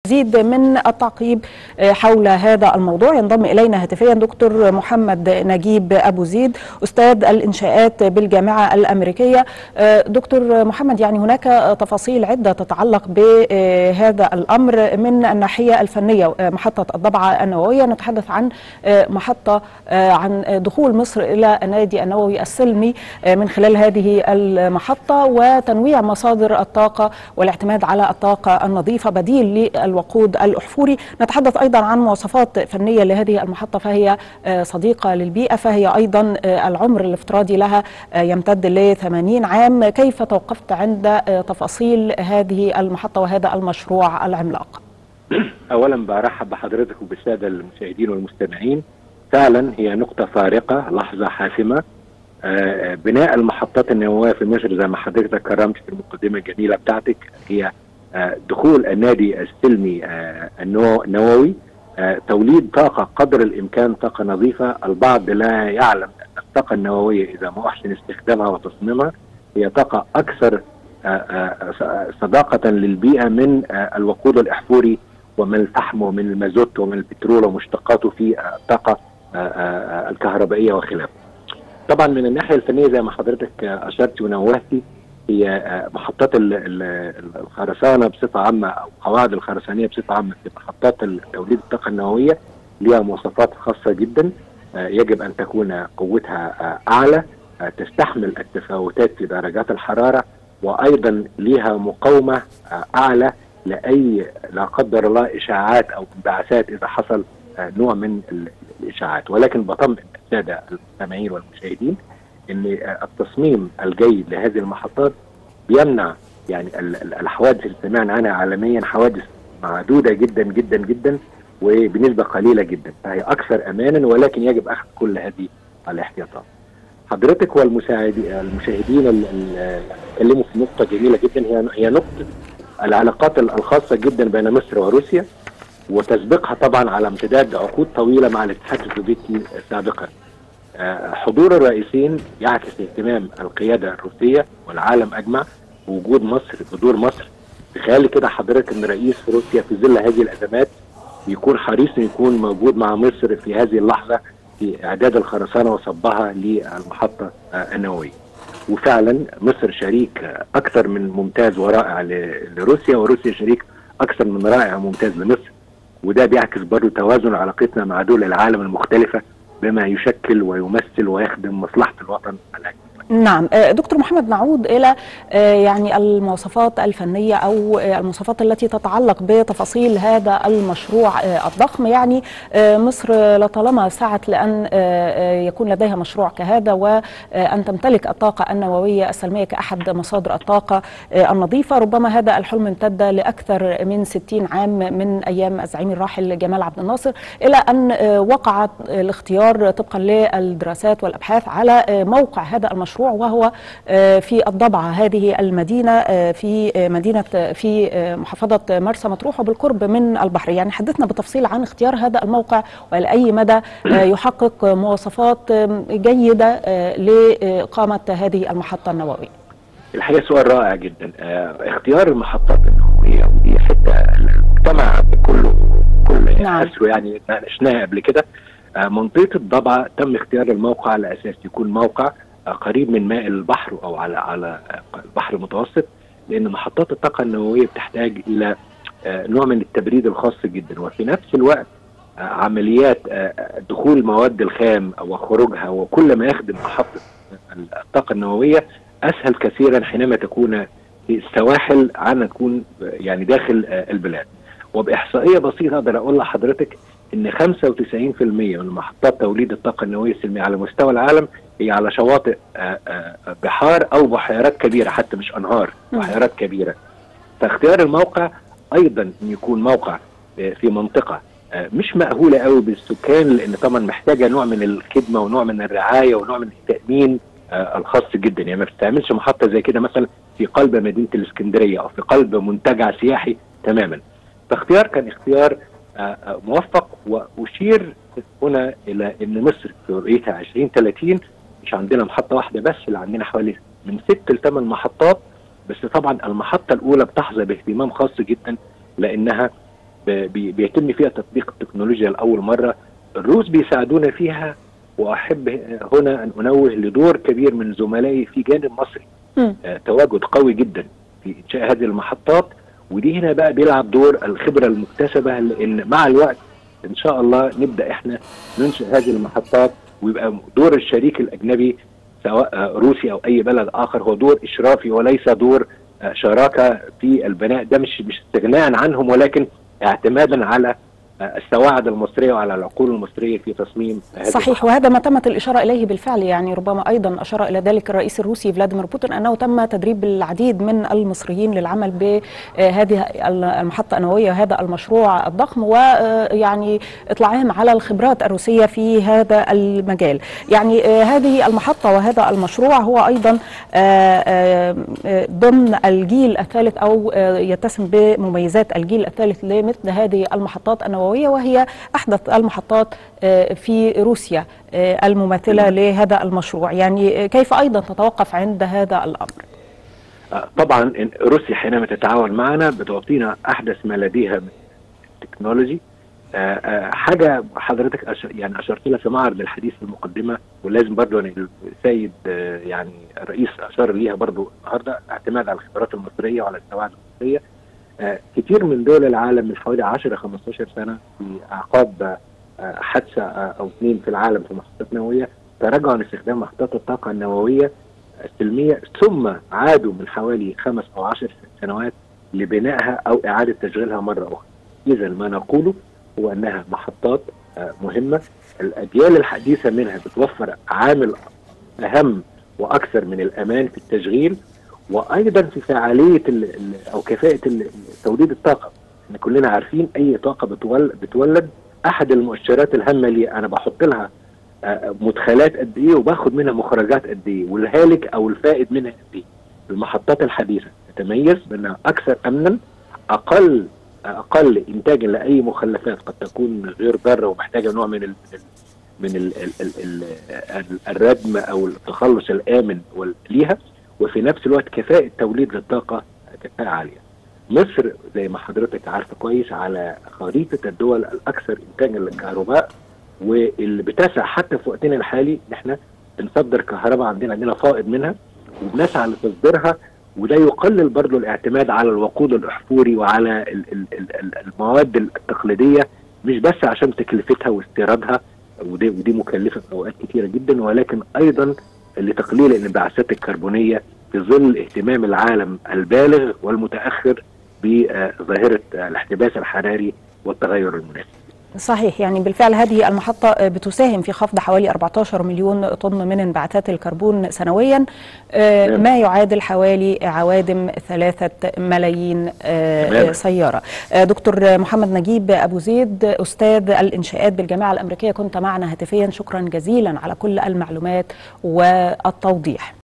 لمزيد من التعقيب حول هذا الموضوع ينضم إلينا هاتفيا دكتور محمد نجيب أبو زيد أستاذ الإنشاءات بالجامعة الأمريكية. دكتور محمد، يعني هناك تفاصيل عدة تتعلق بهذا الأمر من الناحية الفنية. محطة الضبعة النووية، نتحدث عن محطة عن دخول مصر إلى النادي النووي السلمي من خلال هذه المحطة وتنويع مصادر الطاقة والاعتماد على الطاقة النظيفة بديل للوقود الأحفوري. نتحدث أيضا عن مواصفات فنية لهذه المحطة، فهي صديقة للبيئة، فهي أيضا العمر الافتراضي لها يمتد ل 80 عام. كيف توقفت عند تفاصيل هذه المحطة وهذا المشروع العملاق؟ أولا برحب بحضرتك وبالسادة المشاهدين والمستمعين. فعلا هي نقطة فارقة، لحظة حاسمة. بناء المحطات النووية في مصر زي ما حضرتك كرمت في المقدمة الجميلة بتاعتك هي دخول النادي السلمي النووي، توليد طاقة قدر الإمكان، طاقة نظيفة. البعض لا يعلم أن الطاقة النووية إذا ما أحسن استخدامها وتصميمها هي طاقة أكثر صداقة للبيئة من الوقود الأحفوري ومن الفحم ومن المازوت ومن البترول ومشتقاته في الطاقة الكهربائية وخلافه. طبعا من الناحية الفنية زي ما حضرتك أشرت ونوهتي، هي محطات الخرسانة بصفة عامة أو قواعد الخرسانية بصفة عامة في محطات توليد الطاقة النووية لها مواصفات خاصة جدا. يجب أن تكون قوتها أعلى، تستحمل التفاوتات في درجات الحرارة، وأيضا لها مقاومة أعلى لأي لا قدر الله إشعاعات أو انبعاثات إذا حصل نوع من الإشعاعات. ولكن بطمئن السادة المستمعين والمشاهدين أن التصميم الجيد لهذه المحطات بيمنع يعني الحوادث اللي سمعنا عنها عالميا، حوادث معدودة جدا جدا جدا وبنسبة قليلة جدا، فهي أكثر أمانا، ولكن يجب أخذ كل هذه الاحتياطات. حضرتك والمشاهدين اللي اتكلموا في نقطة جميلة جدا، هي نقطة العلاقات الخاصة جدا بين مصر وروسيا، وتسبقها طبعا على امتداد عقود طويلة مع الاتحاد السوفيتي سابقا. حضور الرئيسين يعكس اهتمام القيادة الروسية والعالم أجمع بوجود مصر، بدور مصر. تخيل كده حضرتك ان رئيس روسيا في ظل هذه الأزمات يكون حريص يكون موجود مع مصر في هذه اللحظة في إعداد الخرسانة وصبها للمحطة النووية. وفعلا مصر شريك أكثر من ممتاز ورائع لروسيا، وروسيا شريك أكثر من رائع وممتاز لمصر، وده بيعكس برضه توازن علاقتنا مع دول العالم المختلفة بما يشكل ويمثل ويخدم مصلحة الوطن الأجنبي. نعم دكتور محمد، نعود إلى يعني المواصفات الفنية أو المواصفات التي تتعلق بتفاصيل هذا المشروع الضخم. يعني مصر لطالما سعت لأن يكون لديها مشروع كهذا وأن تمتلك الطاقة النووية السلمية كأحد مصادر الطاقة النظيفة. ربما هذا الحلم امتد لأكثر من 60 عام من أيام الزعيم الراحل جمال عبد الناصر، إلى أن وقع الاختيار طبقا للدراسات والأبحاث على موقع هذا المشروع، وهو في الضبعة، هذه المدينة في محافظة مرسى مطروح وبالقرب من البحر. يعني حدثنا بالتفصيل عن اختيار هذا الموقع وإلى أي مدى يحقق مواصفات جيدة لإقامة هذه المحطة النووية. الحقيقة سؤال رائع جدا. اختيار المحطات النووية ودي حتى المجتمع كله نعم. أسره يعني ناقشناها قبل كده. منطقة الضبعة تم اختيار الموقع على أساس يكون موقع قريب من ماء البحر أو على البحر المتوسط، لأن محطات الطاقة النووية بتحتاج إلى نوع من التبريد الخاص جدا، وفي نفس الوقت عمليات دخول المواد الخام وخروجها وكل ما يخدم محطة الطاقة النووية أسهل كثيرا حينما تكون في السواحل عن تكون يعني داخل البلاد. وبإحصائية بسيطة أقدر أقول لحضرتك إن 95% من محطات توليد الطاقة النووية السلمية على مستوى العالم هي على شواطئ بحار أو بحيرات كبيرة، حتى مش أنهار، بحيرات كبيرة. فاختيار الموقع أيضا أن يكون موقع في منطقة مش مأهولة قوي بالسكان، لأن طبعا محتاجة نوع من الخدمة ونوع من الرعاية ونوع من التأمين الخاص جدا. يعني ما بتستعملش محطة زي كده مثلا في قلب مدينة الإسكندرية أو في قلب منتجع سياحي تماما. فاختيار كان اختيار موفق. وأشير هنا إلى أن مصر في رؤيتها 2030 مش عندنا محطة واحدة بس، اللي عندنا حوالي من 6 ل 8 محطات. بس طبعا المحطة الأولى بتحظى باهتمام خاص جدا لأنها بيتم فيها تطبيق التكنولوجيا لاول مره. الروس بيساعدونا فيها، واحب هنا ان انوه لدور كبير من زملائي في جانب مصري، تواجد قوي جدا في انشاء هذه المحطات. ودي هنا بقى بيلعب دور الخبره المكتسبه، لان مع الوقت ان شاء الله نبدا احنا ننشئ هذه المحطات، ويبقى دور الشريك الاجنبي سواء روسي او اي بلد اخر هو دور اشرافي وليس دور شراكه في البناء. ده مش استغناء عنهم، ولكن اعتمادا على السواعد المصريه وعلى العقول المصريه في تصميم هذه صحيح المحطة. وهذا ما تمت الإشارة إليه بالفعل. يعني ربما أيضا أشار إلى ذلك الرئيس الروسي فلاديمير بوتين، أنه تم تدريب العديد من المصريين للعمل بهذه المحطة النووية وهذا المشروع الضخم، ويعني إطلاعهم على الخبرات الروسية في هذا المجال. يعني هذه المحطة وهذا المشروع هو أيضا ضمن الجيل الثالث، أو يتسم بمميزات الجيل الثالث لمثل هذه المحطات النووية، وهي أحدث المحطات في روسيا المماثلة لهذا المشروع. يعني كيف أيضا تتوقف عند هذا الأمر؟ طبعا روسيا حينما تتعاون معنا بتعطينا أحدث ما لديها من تكنولوجي. حاجة حضرتك يعني أشرت لها في معرض الحديث في المقدمة، ولازم برضو السيد يعني الرئيس أشار ليها برضو النهاردة، اعتماد على الخبرات المصرية وعلى السواعد المصرية. كتير من دول العالم من حوالي 10-15 سنة في أعقاب حادثة أو اثنين في العالم في محطات نووية تراجعوا عن استخدام محطات الطاقة النووية السلمية، ثم عادوا من حوالي 5 أو 10 سنوات لبنائها أو إعادة تشغيلها مرة أخرى. إذا ما نقوله هو أنها محطات مهمة. الأجيال الحديثة منها بتوفر عامل أهم وأكثر من الأمان في التشغيل، وايضا في فعاليه او كفاءه توليد الطاقه. احنا كلنا عارفين اي طاقه بتولد احد المؤشرات الهامه لي انا بحط لها مدخلات قد ايه وباخد منها مخرجات قد ايه، والهالك او الفائد منها قد ايه. المحطات الحديثه تتميز بانها اكثر امنا، اقل انتاجا لاي مخلفات قد تكون غير ضاره ومحتاجه نوع من الردم او التخلص الامن ليها، وفي نفس الوقت كفاءة توليد للطاقة كفاءة عالية. مصر زي ما حضرتك عارفة كويس على خريطة الدول الأكثر إنتاجا للكهرباء، واللي بتسع حتى في وقتنا الحالي احنا بنصدر كهرباء، عندنا فائض منها وبنسعى لتصديرها. وده يقلل برضه الاعتماد على الوقود الأحفوري وعلى المواد التقليدية، مش بس عشان تكلفتها واستيرادها، ودي مكلفة في أوقات كتيرة جدا، ولكن أيضا لتقليل الانبعاثات الكربونية في ظل اهتمام العالم البالغ والمتأخر بظاهرة الاحتباس الحراري والتغير المناخي. صحيح. يعني بالفعل هذه المحطة بتساهم في خفض حوالي 14 مليون طن من انبعاثات الكربون سنويا، ما يعادل حوالي عوادم 3 ملايين سيارة. دكتور محمد نجيب أبو زيد، أستاذ الإنشاءات بالجامعة الأمريكية، كنت معنا هاتفيا. شكرا جزيلا على كل المعلومات والتوضيح.